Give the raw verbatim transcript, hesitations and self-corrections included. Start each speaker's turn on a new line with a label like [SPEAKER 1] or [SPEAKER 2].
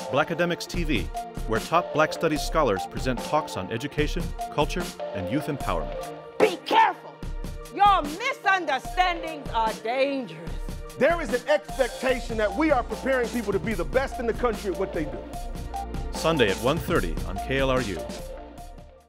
[SPEAKER 1] Blackademics T V, where top Black Studies scholars present talks on education, culture, and youth empowerment.
[SPEAKER 2] Be careful! Your misunderstandings are dangerous.
[SPEAKER 3] There is an expectation that we are preparing people to be the best in the country at what they do.
[SPEAKER 1] Sunday at one thirty on K L R U.